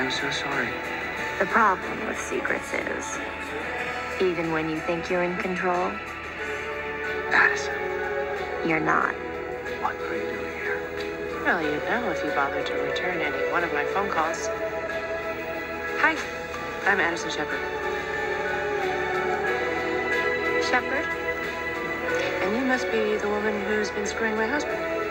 I'm so sorry. The problem with secrets is, even when you think you're in control, Addison, you're not. what are you doing here? Well, you'd know if you bothered to return any one of my phone calls. Hi, I'm Addison Shepard. Shepard? And you must be the woman who's been screwing my husband.